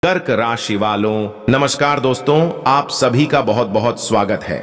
कर्क राशि वालों, नमस्कार दोस्तों, आप सभी का बहुत बहुत स्वागत है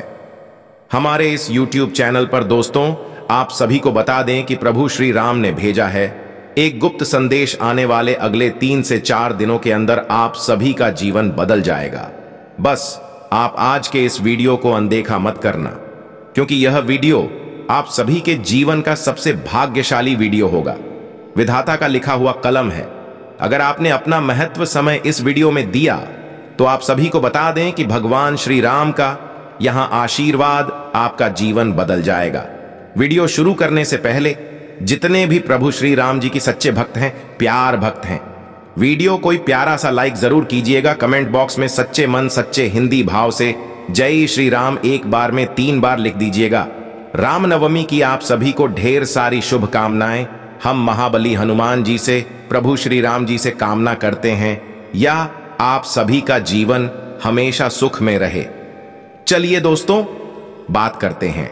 हमारे इस YouTube चैनल पर। दोस्तों, आप सभी को बता दें कि प्रभु श्री राम ने भेजा है एक गुप्त संदेश। आने वाले अगले 3 से 4 दिनों के अंदर आप सभी का जीवन बदल जाएगा। बस आप आज के इस वीडियो को अनदेखा मत करना, क्योंकि यह वीडियो आप सभी के जीवन का सबसे भाग्यशाली वीडियो होगा। विधाता का लिखा हुआ कलम है। अगर आपने अपना महत्व समय इस वीडियो में दिया तो आप सभी को बता दें कि भगवान श्री राम का यहां आशीर्वाद, आपका जीवन बदल जाएगा। वीडियो शुरू करने से पहले जितने भी प्रभु श्री राम जी की सच्चे भक्त हैं, प्यार भक्त हैं, वीडियो कोई प्यारा सा लाइक जरूर कीजिएगा। कमेंट बॉक्स में सच्चे मन सच्चे हिंदी भाव से जय श्री राम एक बार में 3 बार लिख दीजिएगा। रामनवमी की आप सभी को ढेर सारी शुभकामनाएं। हम महाबली हनुमान जी से, प्रभु श्री राम जी से कामना करते हैं या आप सभी का जीवन हमेशा सुख में रहे। चलिए दोस्तों, बात करते हैं।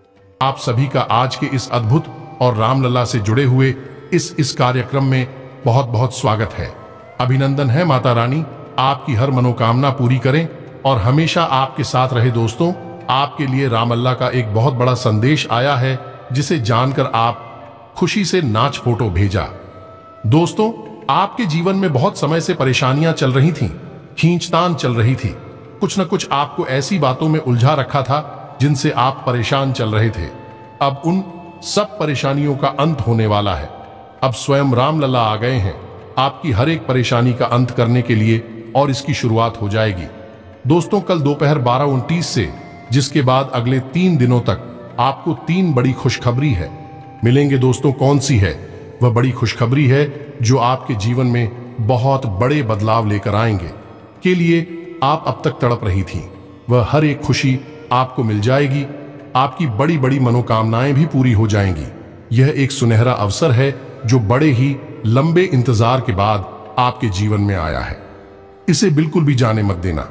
आप सभी का आज के इस अद्भुत और रामलला से जुड़े हुए इस कार्यक्रम में बहुत बहुत स्वागत है। अभिनंदन है। माता रानी आपकी हर मनोकामना पूरी करें और हमेशा आपके साथ रहे। दोस्तों, आपके लिए रामलला का एक बहुत बड़ा संदेश आया है, जिसे जानकर आप खुशी से नाच फोटो भेजा। दोस्तों, आपके जीवन में बहुत समय से परेशानियां चल रही थीं, खींचतान चल रही थी। कुछ न कुछ आपको ऐसी बातों में उलझा रखा था जिनसे आप परेशान चल रहे थे। अब उन सब परेशानियों का अंत होने वाला है। अब स्वयं रामलला आ गए हैं आपकी हर एक परेशानी का अंत करने के लिए, और इसकी शुरुआत हो जाएगी। दोस्तों, कल दोपहर 12:29 से, जिसके बाद अगले 3 दिनों तक आपको 3 बड़ी खुशखबरी है मिलेंगे। दोस्तों, कौन सी है वह बड़ी खुशखबरी है जो आपके जीवन में बहुत बड़े बदलाव लेकर आएंगे, के लिए आप अब तक तड़प रही थी। वह हर एक खुशी आपको मिल जाएगी। आपकी बड़ी बड़ी मनोकामनाएं भी पूरी हो जाएंगी। यह एक सुनहरा अवसर है जो बड़े ही लंबे इंतजार के बाद आपके जीवन में आया है। इसे बिल्कुल भी जाने मत देना।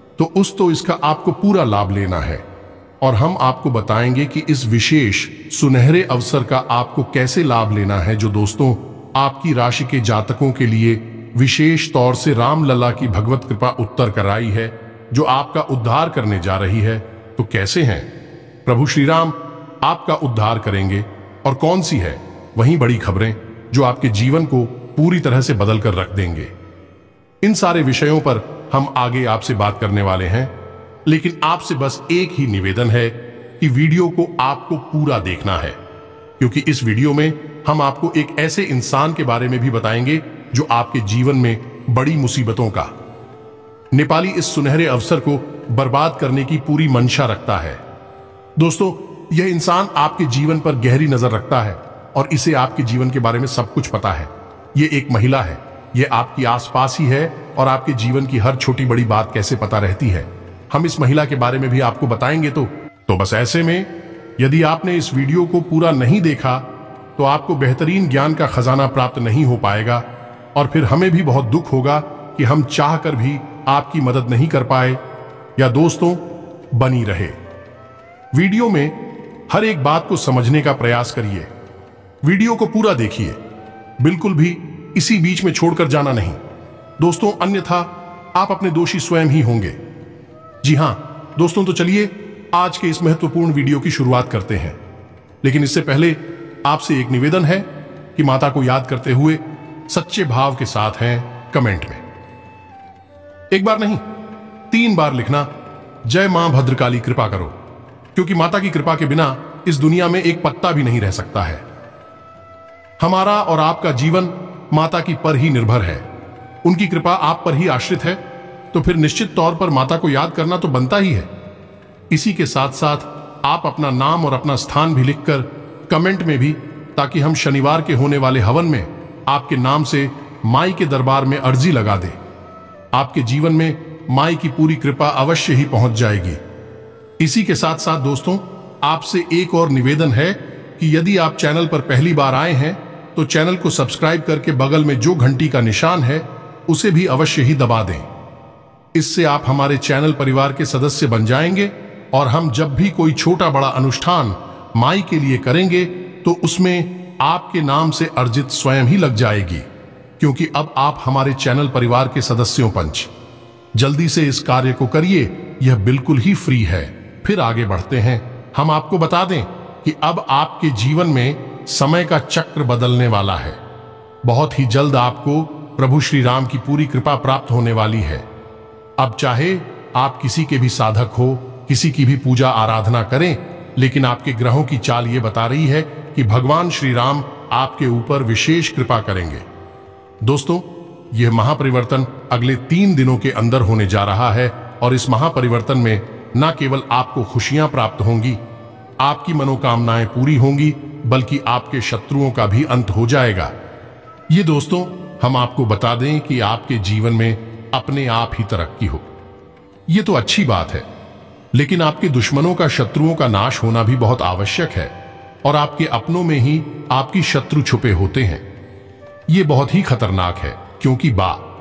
तो इसका आपको पूरा लाभ लेना है, और हम आपको बताएंगे कि इस विशेष सुनहरे अवसर का आपको कैसे लाभ लेना है, जो दोस्तों आपकी राशि के जातकों के लिए विशेष तौर से रामलला की भगवत कृपा उत्तर कर आई है, जो आपका उद्धार करने जा रही है। तो कैसे हैं प्रभु श्री राम आपका उद्धार करेंगे, और कौन सी है वही बड़ी खबरें जो आपके जीवन को पूरी तरह से बदल कर रख देंगे। इन सारे विषयों पर हम आगे आपसे बात करने वाले हैं, लेकिन आपसे बस एक ही निवेदन है कि वीडियो को आपको पूरा देखना है, क्योंकि इस वीडियो में हम आपको एक ऐसे इंसान के बारे में भी बताएंगे जो आपके जीवन में बड़ी मुसीबतों का, नेपाली इस सुनहरे अवसर को बर्बाद करने की पूरी मंशा रखता है। दोस्तों, यह इंसान आपके जीवन पर गहरी नजर रखता है और इसे आपके जीवन के बारे में सब कुछ पता है। यह एक महिला है, यह आपकी आसपास ही है, और आपके जीवन की हर छोटी बड़ी बात कैसे पता रहती है, हम इस महिला के बारे में भी आपको बताएंगे। तो बस ऐसे में यदि आपने इस वीडियो को पूरा नहीं देखा तो आपको बेहतरीन ज्ञान का खजाना प्राप्त नहीं हो पाएगा, और फिर हमें भी बहुत दुख होगा कि हम चाहकर भी आपकी मदद नहीं कर पाए। या दोस्तों, बनी रहे वीडियो में हर एक बात को समझने का प्रयास करिए। वीडियो को पूरा देखिए, बिल्कुल भी इसी बीच में छोड़कर जाना नहीं दोस्तों, अन्यथा आप अपने दोषी स्वयं ही होंगे। जी हां दोस्तों, तो चलिए आज के इस महत्वपूर्ण वीडियो की शुरुआत करते हैं। लेकिन इससे पहले आपसे एक निवेदन है कि माता को याद करते हुए सच्चे भाव के साथ हैं कमेंट में एक बार नहीं 3 बार लिखना, जय मां भद्रकाली कृपा करो, क्योंकि माता की कृपा के बिना इस दुनिया में एक पत्ता भी नहीं रह सकता है। हमारा और आपका जीवन माता की पर ही निर्भर है। उनकी कृपा आप पर ही आश्रित है, तो फिर निश्चित तौर पर माता को याद करना तो बनता ही है। इसी के साथ साथ आप अपना नाम और अपना स्थान भी लिखकर कमेंट में भी, ताकि हम शनिवार के होने वाले हवन में आपके नाम से माई के दरबार में अर्जी लगा दें। आपके जीवन में माई की पूरी कृपा अवश्य ही पहुंच जाएगी। इसी के साथ साथ दोस्तों, आपसे एक और निवेदन है कि यदि आप चैनल पर पहली बार आए हैं तो चैनल को सब्सक्राइब करके बगल में जो घंटी का निशान है उसे भी अवश्य ही दबा दें। इससे आप हमारे चैनल परिवार के सदस्य बन जाएंगे, और हम जब भी कोई छोटा बड़ा अनुष्ठान माई के लिए करेंगे तो उसमें आपके नाम से अर्जित स्वयं ही लग जाएगी। क्योंकि अब आप हमारे चैनल परिवार के सदस्यों पंच। जल्दी से इस कार्य को करिए, यह बिल्कुल ही फ्री है। फिर आगे बढ़ते हैं। हम आपको बता दें कि अब आपके जीवन में समय का चक्र बदलने वाला है। बहुत ही जल्द आपको प्रभु श्री राम की पूरी कृपा प्राप्त होने वाली है। अब चाहे आप किसी के भी साधक हो, किसी की भी पूजा आराधना करें, लेकिन आपके ग्रहों की चाल ये बता रही है कि भगवान श्री राम आपके ऊपर विशेष कृपा करेंगे। दोस्तों, यह महापरिवर्तन अगले 3 दिनों के अंदर होने जा रहा है और इस महापरिवर्तन में न केवल आपको खुशियां प्राप्त होंगी, आपकी मनोकामनाएं पूरी होंगी, बल्कि आपके शत्रुओं का भी अंत हो जाएगा। ये दोस्तों, हम आपको बता दें कि आपके जीवन में अपने आप ही तरक्की हो। ये तो अच्छी बात है, लेकिन आपके दुश्मनों का, शत्रुओं का नाश होना भी बहुत आवश्यक है और आपके अपनों में ही आपकी शत्रु छुपे होते हैं। ये बहुत ही खतरनाक है, क्योंकि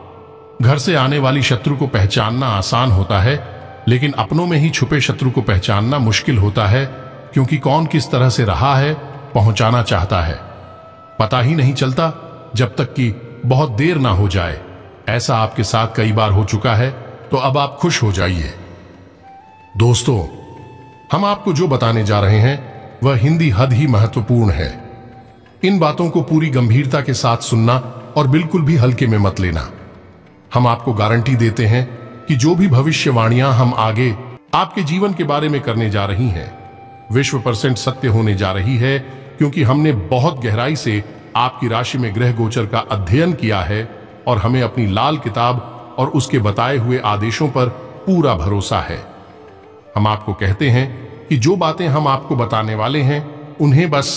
घर से आने वाली शत्रु को पहचानना आसान होता है, लेकिन अपनों में ही छुपे शत्रु को पहचानना मुश्किल होता है, क्योंकि कौन किस तरह से रहा है, पहुंचाना चाहता है, पता ही नहीं चलता जब तक कि बहुत देर ना हो जाए। ऐसा आपके साथ कई बार हो चुका है, तो अब आप खुश हो जाइए। दोस्तों, हम आपको जो बताने जा रहे हैं वह हिंदी हद ही महत्वपूर्ण है। इन बातों को पूरी गंभीरता के साथ सुनना और बिल्कुल भी हल्के में मत लेना। हम आपको गारंटी देते हैं कि जो भी भविष्यवाणियां हम आगे आपके जीवन के बारे में करने जा रही हैं, 20% सत्य होने जा रही है, क्योंकि हमने बहुत गहराई से आपकी राशि में ग्रह गोचर का अध्ययन किया है और हमें अपनी लाल किताब और उसके बताए हुए आदेशों पर पूरा भरोसा है। हम आपको कहते हैं कि जो बातें हम आपको बताने वाले हैं, उन्हें बस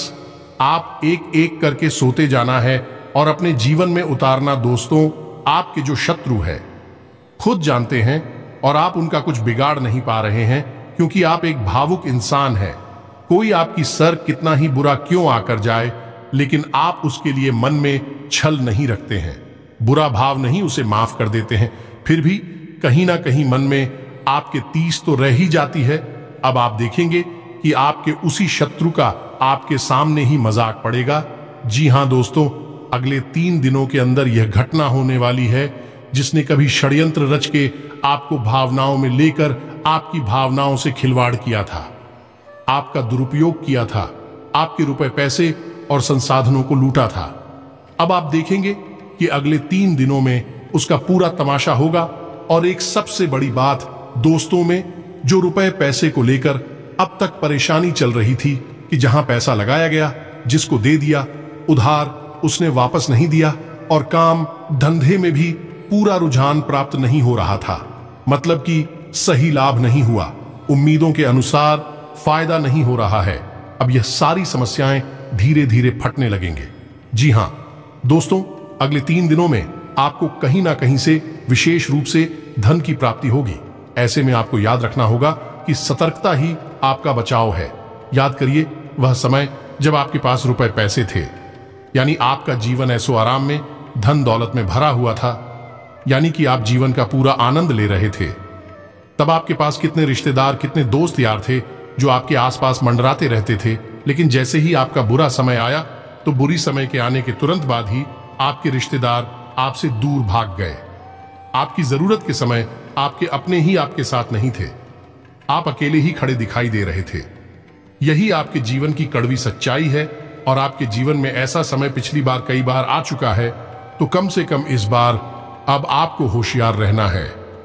आप एक एक करके सोते जाना है और अपने जीवन में उतारना। दोस्तों, आपके जो शत्रु है खुद जानते हैं और आप उनका कुछ बिगाड़ नहीं पा रहे हैं, क्योंकि आप एक भावुक इंसान हैं। कोई आपकी सर कितना ही बुरा क्यों आकर जाए, लेकिन आप उसके लिए मन में छल नहीं रखते हैं, बुरा भाव नहीं, उसे माफ कर देते हैं। फिर भी कहीं ना कहीं मन में आपके तीस तो रह ही जाती है। अब आप देखेंगे कि आपके उसी शत्रु का आपके सामने ही मजाक पड़ेगा। जी हां दोस्तों, अगले 3 दिनों के अंदर यह घटना होने वाली है, जिसने कभी षड्यंत्र रच के आपको भावनाओं में लेकर आपकी भावनाओं से खिलवाड़ किया था, आपका दुरुपयोग किया था, आपके रुपए पैसे और संसाधनों को लूटा था। अब आप देखेंगे कि अगले 3 दिनों में उसका पूरा तमाशा होगा। और एक सबसे बड़ी बात दोस्तों, में जो रुपए पैसे को लेकर अब तक परेशानी चल रही थी कि जहां पैसा लगाया गया, जिसको दे दिया उधार, उसने वापस नहीं दिया, और काम धंधे में भी पूरा रुझान प्राप्त नहीं हो रहा था, मतलब कि सही लाभ नहीं हुआ, उम्मीदों के अनुसार फायदा नहीं हो रहा है। अब यह सारी समस्याएं धीरे धीरे फटने लगेंगे। जी हां दोस्तों, अगले 3 दिनों में आपको कहीं ना कहीं से विशेष रूप से धन की प्राप्ति होगी। ऐसे में आपको याद रखना होगा कि सतर्कता ही आपका बचाव है। याद करिए वह समय जब आपके पास रुपए पैसे थे, यानी आपका जीवन ऐसो आराम में, धन दौलत में भरा हुआ था, यानी कि आप जीवन का पूरा आनंद ले रहे थे। तब आपके पास कितने रिश्तेदार, कितने दोस्त यार थे जो आपके आसपास मंडराते रहते थे। लेकिन जैसे ही आपका बुरा समय आया, तो बुरी समय के आने के तुरंत बाद ही आपके रिश्तेदार आपसे दूर भाग गए। आपकी जरूरत के समय आपके अपने ही आपके साथ नहीं थे, आप अकेले ही खड़े दिखाई दे रहे थे। यही आपके जीवन की कड़वी सच्चाई है। और आपके जीवन में ऐसा समय पिछली बार कई बार आ चुका है, तो कम से कम इस बार अब आपको होशियार रहना है।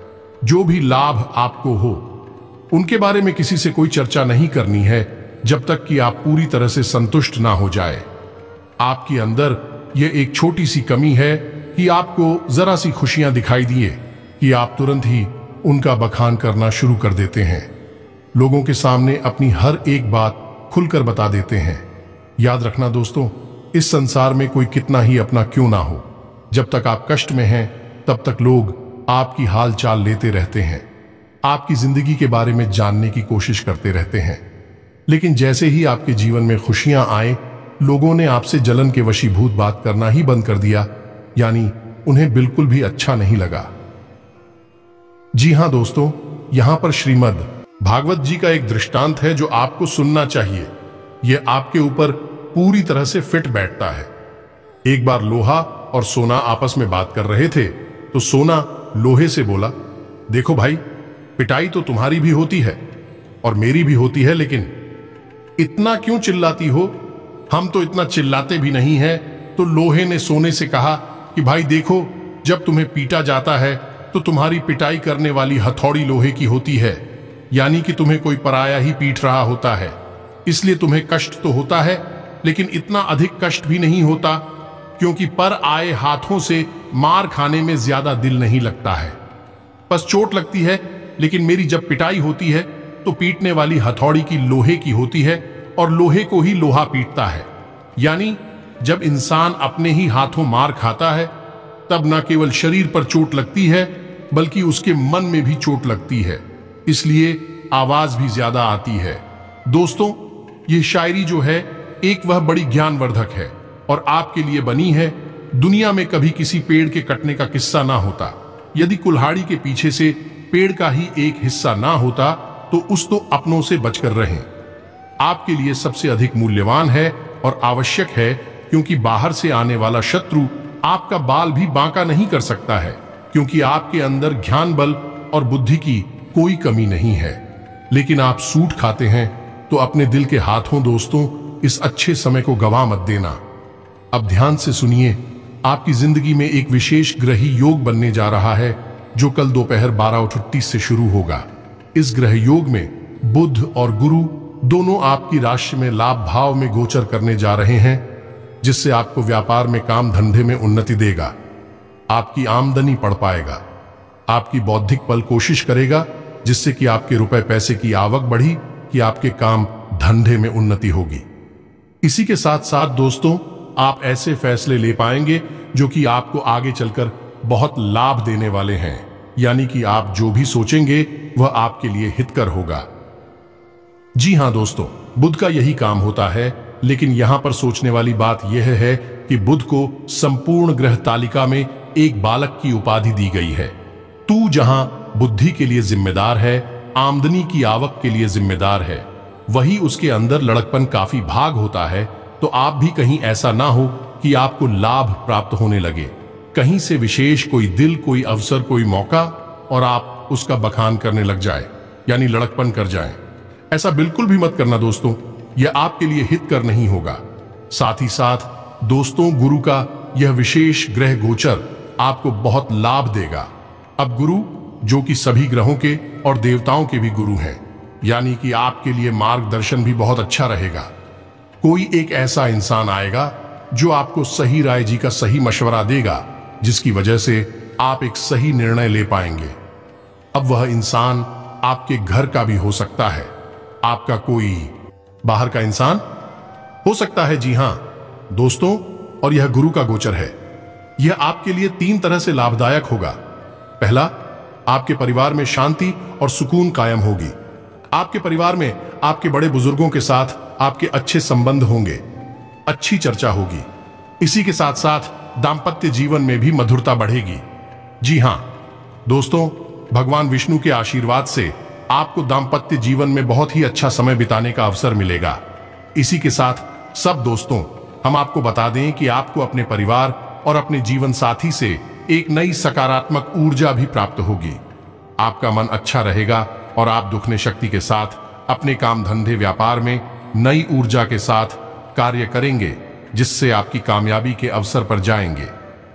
जो भी लाभ आपको हो, उनके बारे में किसी से कोई चर्चा नहीं करनी है, जब तक कि आप पूरी तरह से संतुष्ट ना हो जाए। आपके अंदर यह एक छोटी सी कमी है कि आपको जरा सी खुशियां दिखाई दिए कि आप तुरंत ही उनका बखान करना शुरू कर देते हैं। लोगों के सामने अपनी हर एक बात खुलकर बता देते हैं। याद रखना दोस्तों, इस संसार में कोई कितना ही अपना क्यों ना हो, जब तक आप कष्ट में हैं तब तक लोग आपकी हाल चाल लेते रहते हैं, आपकी जिंदगी के बारे में जानने की कोशिश करते रहते हैं। लेकिन जैसे ही आपके जीवन में खुशियां आए, लोगों ने आपसे जलन के वशीभूत बात करना ही बंद कर दिया, यानी उन्हें बिल्कुल भी अच्छा नहीं लगा। जी हां दोस्तों, यहां पर श्रीमद् भागवत जी का एक दृष्टांत है जो आपको सुनना चाहिए। यह आपके ऊपर पूरी तरह से फिट बैठता है। एक बार लोहा और सोना आपस में बात कर रहे थे तो सोना लोहे से बोला, देखो भाई, पिटाई तो तुम्हारी भी होती है और मेरी भी होती है, लेकिन इतना क्यों चिल्लाती हो? हम तो इतना चिल्लाते भी नहीं है। तो लोहे ने सोने से कहा कि भाई देखो, जब तुम्हें पीटा जाता है तो तुम्हारी पिटाई करने वाली हथौड़ी लोहे की होती है, यानी कि तुम्हें कोई पराया ही पीट रहा होता है, इसलिए तुम्हें कष्ट तो होता है, लेकिन इतना अधिक कष्ट भी नहीं होता, क्योंकि पर आए हाथों से मार खाने में ज्यादा दिल नहीं लगता है। बस चोट लगती है, लेकिन मेरी जब पिटाई होती है तो पीटने वाली हथौड़ी की लोहे की होती है और लोहे को ही लोहा पीटता है। यानी जब इंसान अपने ही हाथों मार खाता है तब न केवल शरीर पर चोट लगती है बल्कि उसके मन में भी चोट लगती है, इसलिए आवाज भी ज्यादा आती है। दोस्तों, यह शायरी जो है एक वह बड़ी ज्ञानवर्धक है और आपके लिए बनी है। दुनिया में कभी किसी पेड़ के कटने का किस्सा ना होता, यदि कुल्हाड़ी के पीछे से पेड़ का ही एक हिस्सा ना होता तो उस तो अपनों से बचकर रहें। आपके लिए सबसे अधिक मूल्यवान है और आवश्यक है, क्योंकि बाहर से आने वाला शत्रु आपका बाल भी बांका नहीं कर सकता है, क्योंकि आपके अंदर ज्ञान बल और बुद्धि की कोई कमी नहीं है। लेकिन आप सूट खाते हैं तो अपने दिल के हाथों दोस्तों इस अच्छे समय को गवा मत देना। अब ध्यान से सुनिए, आपकी जिंदगी में एक विशेष ग्रही योग बनने जा रहा है जो कल दोपहर 12:38 से शुरू होगा। इस ग्रह योग में बुध और गुरु दोनों आपकी राशि में लाभ भाव में गोचर करने जा रहे हैं, जिससे आपको व्यापार में काम धंधे में उन्नति देगा। आपकी आमदनी बढ़ पाएगा। आपकी बौद्धिक बल कोशिश करेगा जिससे कि आपके रुपए पैसे की आवक बढ़ी, कि आपके काम धंधे में उन्नति होगी। इसी के साथ साथ दोस्तों, आप ऐसे फैसले ले पाएंगे जो कि आपको आगे चलकर बहुत लाभ देने वाले हैं, यानी कि आप जो भी सोचेंगे वह आपके लिए हितकर होगा। जी हां दोस्तों, बुध का यही काम होता है, लेकिन यहां पर सोचने वाली बात यह है कि बुध को संपूर्ण ग्रह तालिका में एक बालक की उपाधि दी गई है। तू जहां बुद्धि के लिए जिम्मेदार है, आमदनी की आवक के लिए जिम्मेदार है, वही उसके अंदर लड़कपन काफी भाग होता है। तो आप भी कहीं ऐसा ना हो कि आपको लाभ प्राप्त होने लगे, कहीं से विशेष कोई दिल, कोई अवसर, कोई मौका, और आप उसका बखान करने लग जाए, यानी लड़कपन कर जाएं। ऐसा बिल्कुल भी मत करना दोस्तों, यह आपके लिए हितकर नहीं होगा। साथ ही साथ दोस्तों, गुरु का यह विशेष ग्रह गोचर आपको बहुत लाभ देगा। अब गुरु, जो कि सभी ग्रहों के और देवताओं के भी गुरु हैं, यानी कि आपके लिए मार्गदर्शन भी बहुत अच्छा रहेगा। कोई एक ऐसा इंसान आएगा जो आपको सही राय जी का सही मशवरा देगा, जिसकी वजह से आप एक सही निर्णय ले पाएंगे। अब वह इंसान आपके घर का भी हो सकता है, आपका कोई बाहर का इंसान हो सकता है। जी हां दोस्तों, और यह गुरु का गोचर है। यह आपके लिए 3 तरह से लाभदायक होगा। पहला, आपके परिवार में शांति और सुकून कायम होगी। आपके परिवार में आपके बड़े बुजुर्गों के साथ आपके अच्छे संबंध होंगे, अच्छी चर्चा होगी। इसी के साथ साथ दाम्पत्य जीवन में भी मधुरता बढ़ेगी। जी हां दोस्तों, भगवान विष्णु के आशीर्वाद से आपको दाम्पत्य जीवन में बहुत ही अच्छा समय बिताने का अवसर मिलेगा। इसी के साथ सब दोस्तों, हम आपको बता दें कि आपको अपने परिवार और अपने जीवन साथी से एक नई सकारात्मक ऊर्जा भी प्राप्त होगी। आपका मन अच्छा रहेगा और आप दुखने शक्ति के साथ अपने काम धंधे व्यापार में नई ऊर्जा के साथ कार्य करेंगे, जिससे आपकी कामयाबी के अवसर पर जाएंगे।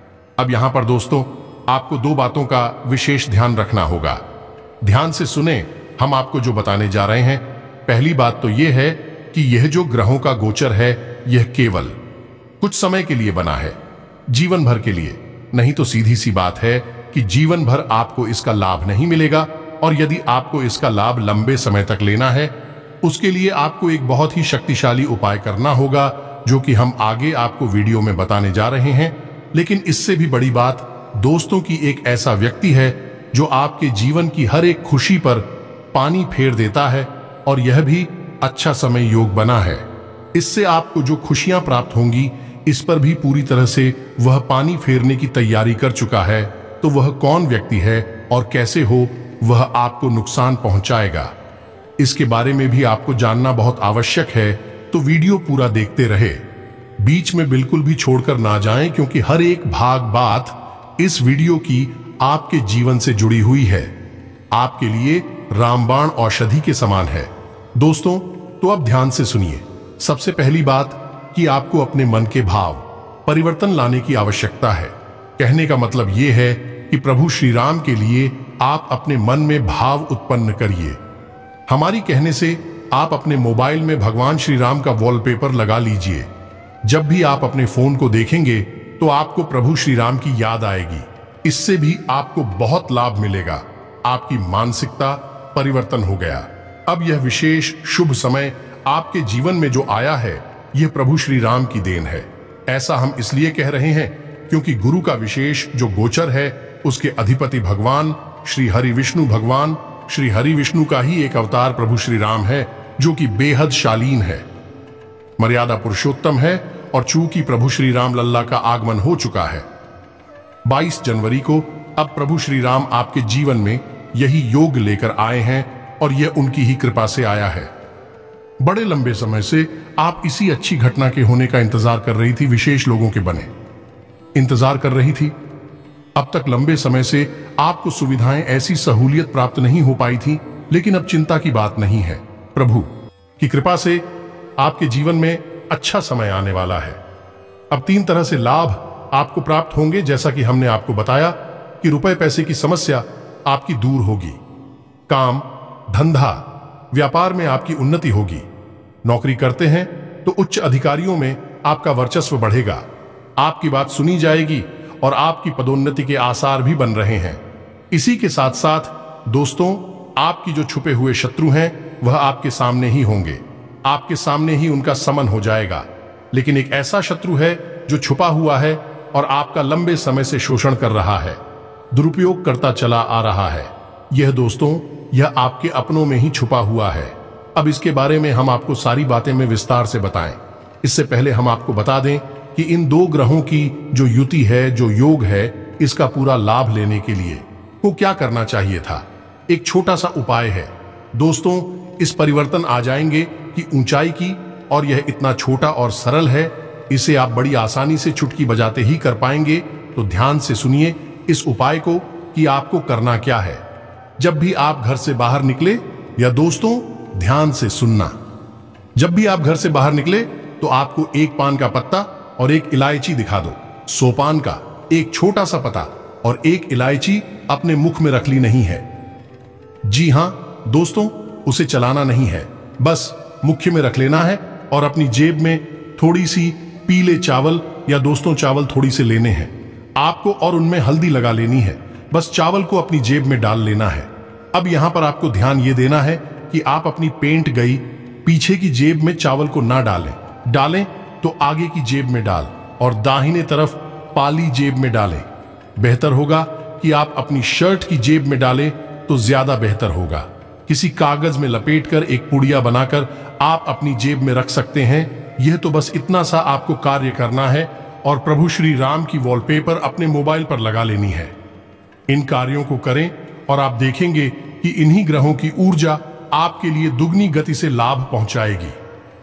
अब यहां पर दोस्तों, आपको 2 बातों का विशेष ध्यान रखना होगा। ध्यान से सुने, हम आपको जो बताने जा रहे हैं। पहली बात तो यह है कि यह जो ग्रहों का गोचर है, यह केवल कुछ समय के लिए बना है, जीवन भर के लिए नहीं। तो सीधी सी बात है कि जीवन भर आपको इसका लाभ नहीं मिलेगा, और यदि आपको इसका लाभ लंबे समय तक लेना है, उसके लिए आपको एक बहुत ही शक्तिशाली उपाय करना होगा, जो कि हम आगे आपको वीडियो में बताने जा रहे हैं। लेकिन इससे भी बड़ी बात दोस्तों की एक ऐसा व्यक्ति है जो आपके जीवन की हर एक खुशी पर पानी फेर देता है, और यह भी अच्छा समय योग बना है। इससे आपको जो खुशियां प्राप्त होंगी, इस पर भी पूरी तरह से वह पानी फेरने की तैयारी कर चुका है। तो वह कौन व्यक्ति है और कैसे हो, वह आपको नुकसान पहुंचाएगा, इसके बारे में भी आपको जानना बहुत आवश्यक है। तो वीडियो पूरा देखते रहे। बीच में बिल्कुल भी छोड़कर ना जाएं, क्योंकि हर एक भाग बात इस वीडियो की आपके जीवन से जुड़ी हुई है, आपके लिए रामबाण औषधि के समान है। दोस्तों, तो अब ध्यान से सुनिए। सबसे पहली बात कि आपको अपने मन के भाव परिवर्तन लाने की आवश्यकता है। कहने का मतलब यह है कि प्रभु श्री राम के लिए आप अपने मन में भाव उत्पन्न करिए। हमारी कहने से आप अपने मोबाइल में भगवान श्री राम का वॉलपेपर लगा लीजिए। जब भी आप अपने फोन को देखेंगे तो आपको प्रभु श्री राम की याद आएगी। इससे भी आपको बहुत लाभ मिलेगा। आपकी मानसिकता परिवर्तन हो गया। अब यह विशेष शुभ समय आपके जीवन में जो आया है, यह प्रभु श्री राम की देन है। ऐसा हम इसलिए कह रहे हैं क्योंकि गुरु का विशेष जो गोचर है, उसके अधिपति भगवान श्री हरि विष्णु भगवान श्री हरि विष्णु का ही एक अवतार प्रभु श्री राम है, जो कि बेहद शालीन है, मर्यादा पुरुषोत्तम है। और चूंकि प्रभु श्री राम लल्ला का आगमन हो चुका है 22 जनवरी को, अब प्रभु श्री राम आपके जीवन में यही योग लेकर आए हैं और यह उनकी ही कृपा से आया है। बड़े लंबे समय से आप इसी अच्छी घटना के होने का इंतजार कर रही थी, विशेष लोगों के बने इंतजार कर रही थी। अब तक लंबे समय से आपको सुविधाएं, ऐसी सहूलियत प्राप्त नहीं हो पाई थी, लेकिन अब चिंता की बात नहीं है। प्रभु की कृपा से आपके जीवन में अच्छा समय आने वाला है। अब 3 तरह से लाभ आपको प्राप्त होंगे, जैसा कि हमने आपको बताया कि रुपए पैसे की समस्या आपकी दूर होगी, काम धंधा व्यापार में आपकी उन्नति होगी, नौकरी करते हैं तो उच्च अधिकारियों में आपका वर्चस्व बढ़ेगा, आपकी बात सुनी जाएगी और आपकी पदोन्नति के आसार भी बन रहे हैं। इसी के साथ साथ दोस्तों, आपकी जो छुपे हुए शत्रु हैं वह आपके सामने ही होंगे, आपके सामने ही उनका समन हो जाएगा। लेकिन एक ऐसा शत्रु है जो छुपा हुआ है और आपका लंबे समय से शोषण कर रहा है, दुरुपयोग करता चला आ रहा है। यह दोस्तों, यह आपके अपनों में ही छुपा हुआ है। अब इसके बारे में हम आपको सारी बातें में विस्तार से बताएं। इससे पहले हम आपको बता दें कि इन 2 ग्रहों की जो युति है, जो योग है, इसका पूरा लाभ लेने के लिए को क्या करना चाहिए था। एक छोटा सा उपाय है दोस्तों, इस परिवर्तन आ जाएंगे कि ऊंचाई की, और यह इतना छोटा और सरल है, इसे आप बड़ी आसानी से चुटकी बजाते ही कर पाएंगे। तो ध्यान से सुनिए इस उपाय को कि आपको करना क्या है। जब भी आप घर से बाहर निकले, या दोस्तों ध्यान से सुनना, जब भी आप घर से बाहर निकले तो आपको 1 पान का पत्ता और 1 इलायची दिखा दो। 100 पान का एक छोटा सा पत्ता और 1 इलायची अपने मुख में रख ली नहीं है। जी हां दोस्तों, उसे चलाना नहीं है, बस मुख्य में रख लेना है और अपनी जेब में थोड़ी सी पीले चावल, या दोस्तों चावल थोड़ी से लेने हैं आपको, और उनमें हल्दी लगा लेनी है। बस चावल को अपनी जेब में डाल लेना है। अब यहां पर आपको ध्यान यह देना है कि आप अपनी पेंट गई पीछे की जेब में चावल को ना डालें तो आगे की जेब में डाल, और दाहिने तरफ पाली जेब में डालें। बेहतर होगा कि आप अपनी शर्ट की जेब में डालें तो ज्यादा बेहतर होगा। किसी कागज में लपेटकर एक पुड़िया बनाकर आप अपनी जेब में रख सकते हैं। यह तो बस इतना सा आपको कार्य करना है और प्रभु श्री राम की वॉलपेपर अपने मोबाइल पर लगा लेनी है। इन कार्यों को करें और आप देखेंगे कि इन्हीं ग्रहों की ऊर्जा आपके लिए दुगनी गति से लाभ पहुंचाएगी।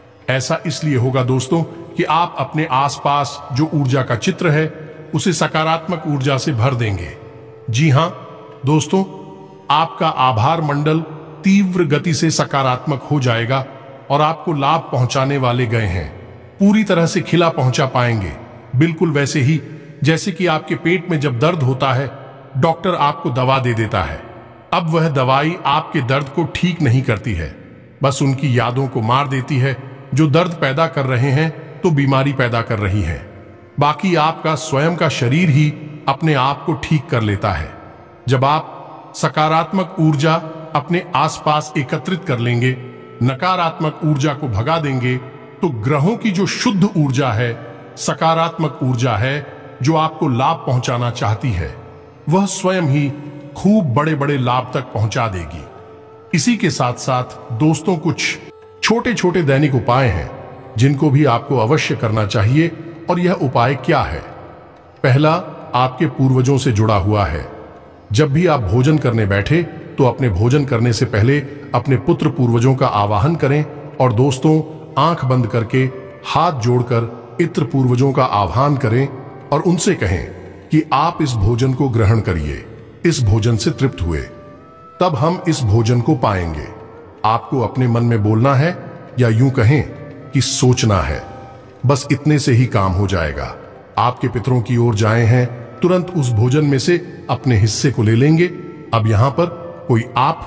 ऐसा इसलिए होगा दोस्तों कि आप अपने आसपास जो ऊर्जा का चित्र है उसे सकारात्मक ऊर्जा से भर देंगे। जी हां दोस्तों, आपका आभार मंडल तीव्र गति से सकारात्मक हो जाएगा और आपको लाभ पहुंचाने वाले गए हैं पूरी तरह से खिला पहुंचा पाएंगे। बिल्कुल वैसे ही जैसे कि आपके पेट में जब दर्द होता है, डॉक्टर आपको दवा दे देता है। अब वह दवाई आपके दर्द को ठीक नहीं करती है, बस उनकी यादों को मार देती है जो दर्द पैदा कर रहे हैं, तो बीमारी पैदा कर रही है। बाकी आपका स्वयं का शरीर ही अपने आप को ठीक कर लेता है। जब आप सकारात्मक ऊर्जा अपने आसपास एकत्रित कर लेंगे, नकारात्मक ऊर्जा को भगा देंगे, तो ग्रहों की जो शुद्ध ऊर्जा है, सकारात्मक ऊर्जा है, जो आपको लाभ पहुंचाना चाहती है, वह स्वयं ही खूब बड़े बड़े लाभ तक पहुंचा देगी। इसी के साथ साथ दोस्तों, कुछ छोटे छोटे दैनिक उपाय हैं जिनको भी आपको अवश्य करना चाहिए। और यह उपाय क्या है? पहला, आपके पूर्वजों से जुड़ा हुआ है। जब भी आप भोजन करने बैठे तो अपने भोजन करने से पहले अपने पुत्र पूर्वजों का आवाहन करें और दोस्तों, आंख बंद करके हाथ जोड़कर पितृ पूर्वजों का आह्वान करें और उनसे कहें कि आप इस भोजन को ग्रहण करिए। इस भोजन से तृप्त हुए तब हम इस भोजन को पाएंगे। आपको अपने मन में बोलना है या यूं कहें कि सोचना है। बस इतने से ही काम हो जाएगा। आपके पितरों की ओर जाए हैं, तुरंत उस भोजन में से अपने हिस्से को ले लेंगे। अब यहां पर कोई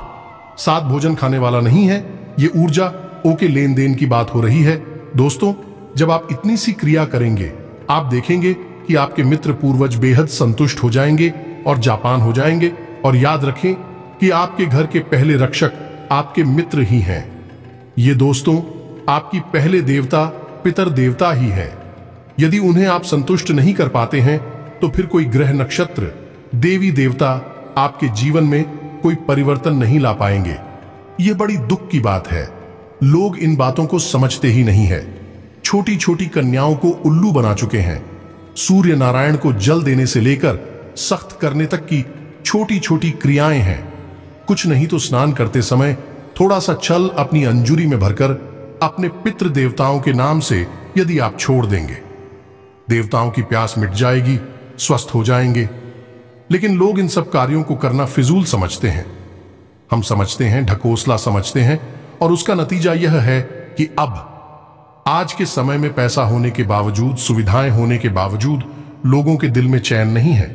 आप साथ भोजन खाने वाला नहीं है। ये ऊर्जा के लेन देन की बात हो रही है। दोस्तों, जब आप इतनी सी क्रिया करेंगे, आप देखेंगे कि आपके मित्र पूर्वज बेहद संतुष्ट हो जाएंगे और जापान हो जाएंगे। और याद रखें कि आपके घर के पहले रक्षक आपके मित्र ही हैं। ये दोस्तों, आपकी पहले देवता पितर देवता ही है। यदि उन्हें आप संतुष्ट नहीं कर पाते हैं तो फिर कोई ग्रह नक्षत्र देवी देवता आपके जीवन में कोई परिवर्तन नहीं ला पाएंगे। ये बड़ी दुख की बात है। लोग इन बातों को समझते ही नहीं है। छोटी छोटी कन्याओं को उल्लू बना चुके हैं। सूर्य नारायण को जल देने से लेकर सख्त करने तक की छोटी छोटी क्रियाएं हैं। कुछ नहीं तो स्नान करते समय थोड़ा सा छल अपनी अंजुरी में भरकर अपने पितृ देवताओं के नाम से यदि आप छोड़ देंगे, देवताओं की प्यास मिट जाएगी, स्वस्थ हो जाएंगे। लेकिन लोग इन सब कार्यों को करना फिजूल समझते हैं। हम समझते हैं, ढकोसला समझते हैं, और उसका नतीजा यह है कि अब आज के समय में पैसा होने के बावजूद, सुविधाएं होने के बावजूद लोगों के दिल में चैन नहीं है।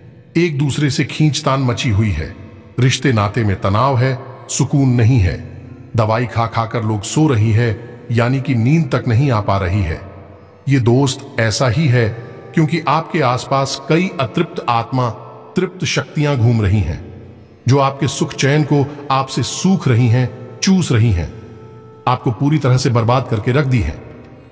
एक दूसरे से खींचतान मची हुई है। रिश्ते नाते में तनाव है, सुकून नहीं है। दवाई खा खाकर लोग सो रही है, यानी कि नींद तक नहीं आ पा रही है। ये दोस्त ऐसा ही है क्योंकि आपके आसपास कई अतृप्त आत्मा, तृप्त शक्तियां घूम रही हैं, जो आपके सुख चैन को आपसे सूख रही हैं, चूस रही हैं, आपको पूरी तरह से बर्बाद करके रख दी है।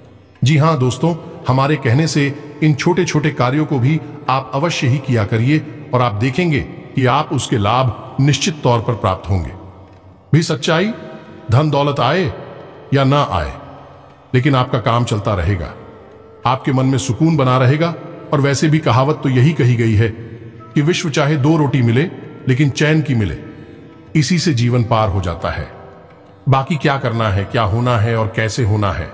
जी हां दोस्तों, हमारे कहने से इन छोटे छोटे कार्यों को भी आप अवश्य ही किया करिए और आप देखेंगे कि आप उसके लाभ निश्चित तौर पर प्राप्त होंगे। भी सच्चाई, धन दौलत आए या ना आए, लेकिन आपका काम चलता रहेगा, आपके मन में सुकून बना रहेगा। और वैसे भी कहावत तो यही कही गई है कि विश्व चाहे 2 रोटी मिले लेकिन चैन की मिले, इसी से जीवन पार हो जाता है। बाकी क्या करना है, क्या होना है और कैसे होना है,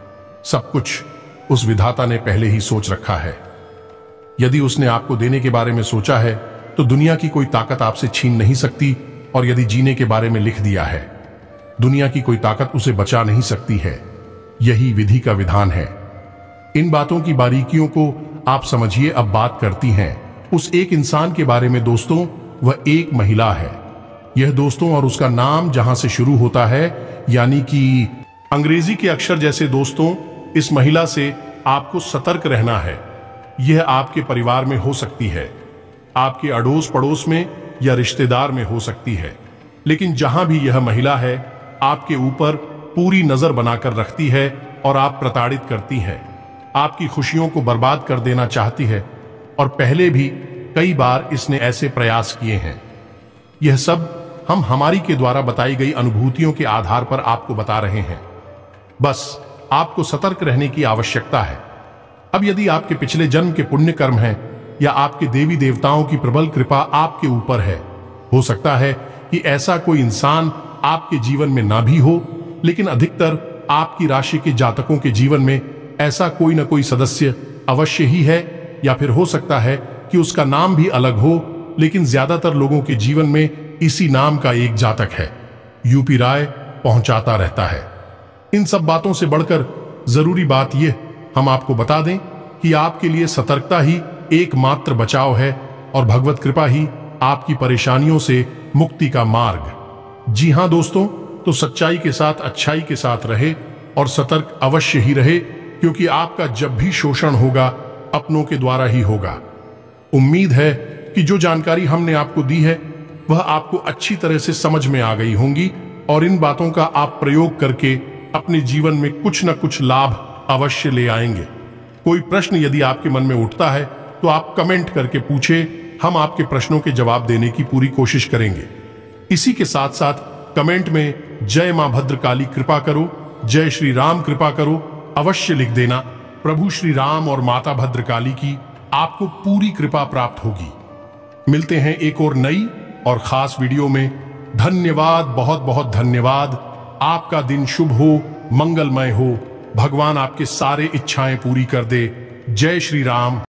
सब कुछ उस विधाता ने पहले ही सोच रखा है। यदि उसने आपको देने के बारे में सोचा है तो दुनिया की कोई ताकत आपसे छीन नहीं सकती। और यदि जीने के बारे में लिख दिया है, दुनिया की कोई ताकत उसे बचा नहीं सकती है। यही विधि का विधान है। इन बातों की बारीकियों को आप समझिए। अब बात करती हैं उस एक इंसान के बारे में दोस्तों। वह एक महिला है यह दोस्तों, और उसका नाम जहां से शुरू होता है, यानी कि अंग्रेजी के अक्षर जैसे दोस्तों, इस महिला से आपको सतर्क रहना है। यह आपके परिवार में हो सकती है, आपके अड़ोस पड़ोस में या रिश्तेदार में हो सकती है। लेकिन जहां भी यह महिला है, आपके ऊपर पूरी नजर बनाकर रखती है और आप प्रताड़ित करती है। आपकी खुशियों को बर्बाद कर देना चाहती है, और पहले भी कई बार इसने ऐसे प्रयास किए हैं। यह सब हम हमारी के द्वारा बताई गई अनुभूतियों के आधार पर आपको बता रहे हैं। बस आपको सतर्क रहने की आवश्यकता है। अब यदि आपके पिछले जन्म के पुण्य कर्म हैं या आपके देवी देवताओं की प्रबल कृपा आपके ऊपर है, हो सकता है कि ऐसा कोई इंसान आपके जीवन में ना भी हो, लेकिन अधिकतर आपकी राशि के जातकों के जीवन में ऐसा कोई ना कोई सदस्य अवश्य ही है। या फिर हो सकता है कि उसका नाम भी अलग हो, लेकिन ज्यादातर लोगों के जीवन में इसी नाम का एक जातक है। यूपी राय पहुंचाता रहता है। इन सब बातों से बढ़कर जरूरी बात यह हम आपको बता दें कि आपके लिए सतर्कता ही एकमात्र बचाव है, और भगवत कृपा ही आपकी परेशानियों से मुक्ति का मार्ग। जी हां दोस्तों, तो सच्चाई के साथ, अच्छाई के साथ रहे और सतर्क अवश्य ही रहे, क्योंकि आपका जब भी शोषण होगा, अपनों के द्वारा ही होगा। उम्मीद है कि जो जानकारी हमने आपको दी है वह आपको अच्छी तरह से समझ में आ गई होंगी, और इन बातों का आप प्रयोग करके अपने जीवन में कुछ न कुछ लाभ अवश्य ले आएंगे। कोई प्रश्न यदि आपके मन में उठता है तो आप कमेंट करके पूछे, हम आपके प्रश्नों के जवाब देने की पूरी कोशिश करेंगे। इसी के साथ साथ कमेंट में जय मां भद्रकाली कृपा करो, जय श्री राम कृपा करो अवश्य लिख देना। प्रभु श्री राम और माता भद्रकाली की आपको पूरी कृपा प्राप्त होगी। मिलते हैं एक और नई और खास वीडियो में। धन्यवाद, बहुत बहुत धन्यवाद। आपका दिन शुभ हो, मंगलमय हो। भगवान आपके सारे इच्छाएं पूरी कर दे। जय श्री राम।